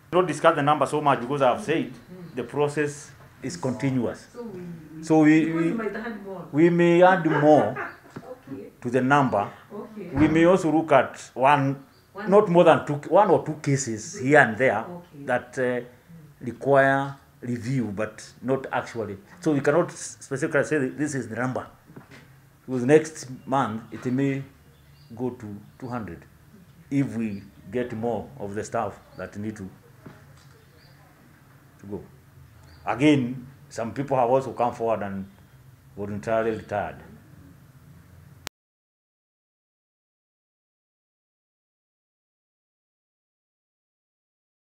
Don't discuss the number so much because I've said the process is continuous. So We may add more okay. to the number. Okay. We may also look at not more than one or two cases here and there Okay. that require review, but not actually. So we cannot specifically say that this is the number. Because next month it may go to 200 if we get more of the staff that need to go. Again, some people have also come forward and voluntarily retired.